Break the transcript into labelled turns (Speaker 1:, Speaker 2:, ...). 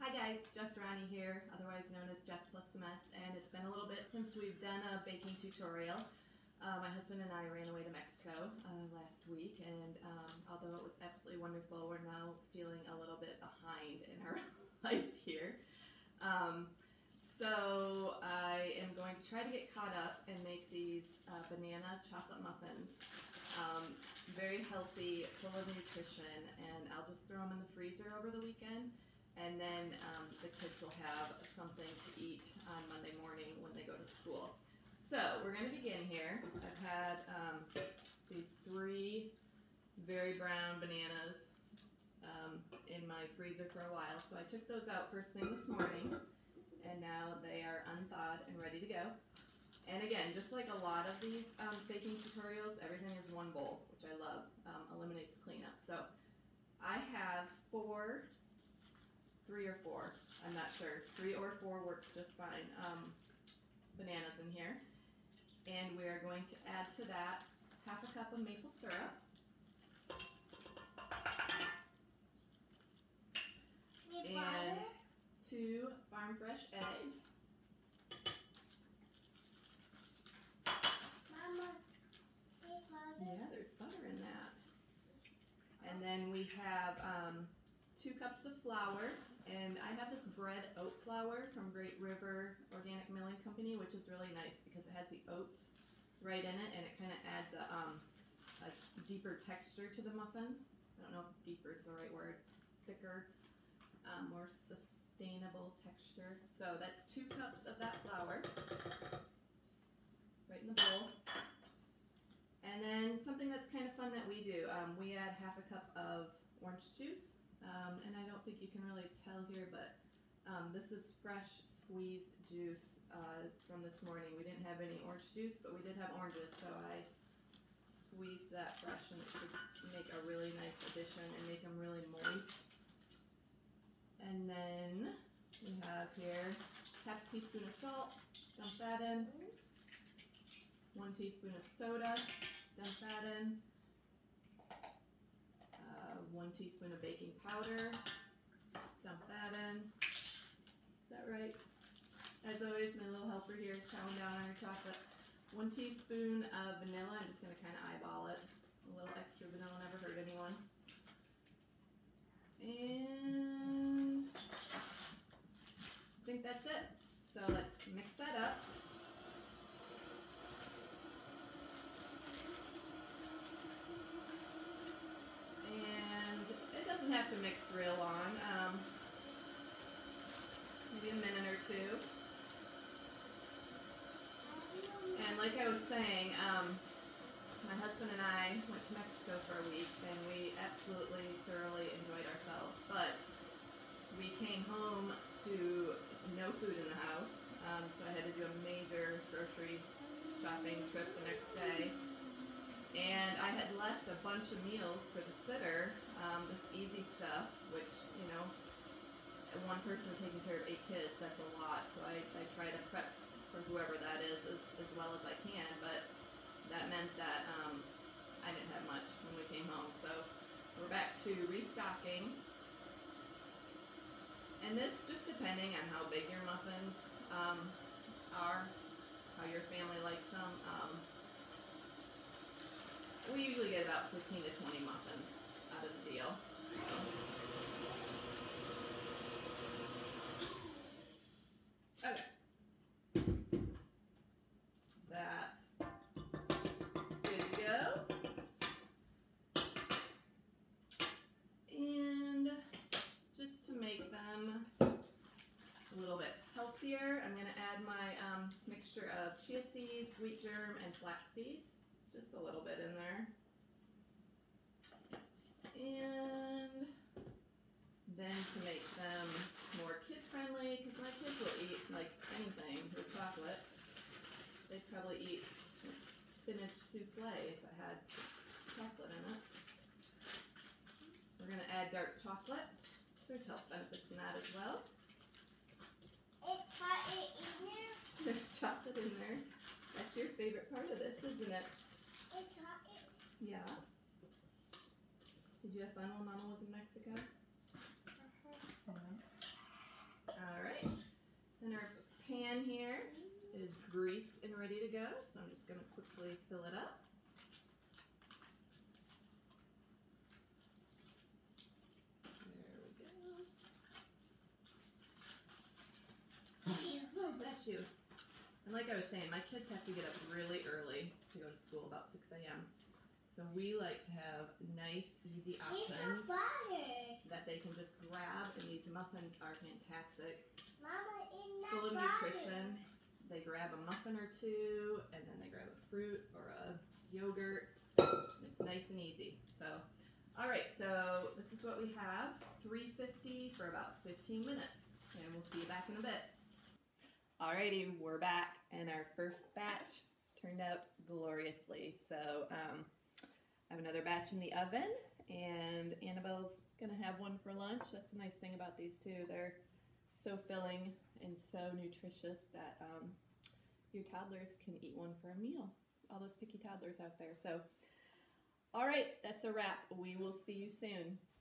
Speaker 1: Hi guys, Jess Ronnie here, otherwise known as Jess Plus a Mess, and it's been a little bit since we've done a baking tutorial. My husband and I ran away to Mexico last week, and although it was absolutely wonderful, we're now feeling a little bit behind in our life here. So I am going to try to get caught up and make these banana chocolate muffins. Very healthy, full of nutrition, and I'll just throw them in the freezer over the weekend. And then the kids will have something to eat on Monday morning when they go to school. So we're going to begin here. I've had these 3 very brown bananas in my freezer for a while. So I took those out first thing this morning, and now they are unthawed and ready to go. And again, just like a lot of these baking tutorials, everything is one bowl, which I love. Eliminates cleanup. So I have 3 or 4, I'm not sure. 3 or 4 works just fine. Bananas in here. And we are going to add to that half a cup of maple syrup. And 2 farm fresh eggs.
Speaker 2: Mama,
Speaker 1: yeah, there's butter in that. And then we have 2 cups of flour, and I have this bread oat flour from Great River Organic Milling Company, which is really nice because it has the oats right in it, and it kind of adds a deeper texture to the muffins. I don't know if deeper is the right word. Thicker, more sustainable texture. So that's 2 cups of that flour right in the bowl. And then something that's kind of fun that we do, we add half a cup of orange juice. And I don't think you can really tell here, but this is fresh squeezed juice from this morning. We didn't have any orange juice, but we did have oranges, so I squeezed that fresh, and it should make a really nice addition and make them really moist. And then we have here half a teaspoon of salt, dump that in. 1 teaspoon of soda, dump that in. 1 teaspoon of baking powder, dump that in. Is that right? As always, my little helper here is chowing down on her chocolate. 1 teaspoon of vanilla. I'm just going to kind of eyeball it. A little extra vanilla never hurt anyone. And I think that's it. So let's mix that up. And it doesn't have to mix real long, maybe a minute or 2. And like I was saying, my husband and I went to Mexico for a week, and we absolutely thoroughly enjoyed ourselves. But we came home to no food in the house, so I had to do a major grocery shopping trip the next day. And I had left a bunch of meals for the sitter, this easy stuff, which, you know, 1 person taking care of 8 kids, that's a lot. So I try to prep for whoever that is as well as I can, but that meant that I didn't have much when we came home. So we're back to restocking. And this just depending on how big your muffins are, how your family likes them. We usually get about 15 to 20 muffins out of the deal. Okay. That's good to go. And just to make them a little bit healthier, I'm going to add my mixture of chia seeds, wheat germ, and flax seeds. Just a little bit in there. And then to make them more kid-friendly, because my kids will eat like anything with chocolate. They'd probably eat spinach souffle if it had chocolate in it. We're going to add dark chocolate. There's health benefits in that as well.
Speaker 2: it's chocolate in there.
Speaker 1: There's chocolate in there. That's your favorite part of this, isn't it?
Speaker 2: It's chocolate.
Speaker 1: Yeah. Did you have fun while Mama was in Mexico? pan here is greased and ready to go, so I'm just going to quickly fill it up. There we go. Oh, bless you. And like I was saying, my kids have to get up really early to go to school, about 6 a.m. So we like to have nice, easy options that they can just grab, and these muffins are fantastic.
Speaker 2: Mama,
Speaker 1: Full of nutrition. They grab a muffin or two, and then they grab a fruit or a yogurt. It's nice and easy. So, all right, so this is what we have. $3.50 for about 15 minutes, and we'll see you back in a bit. Alrighty, we're back, and our first batch turned out gloriously. So I have another batch in the oven, and Annabelle's gonna have one for lunch. That's the nice thing about these two. They're so filling and so nutritious that your toddlers can eat one for a meal. All those picky toddlers out there. So, all right, that's a wrap. We will see you soon.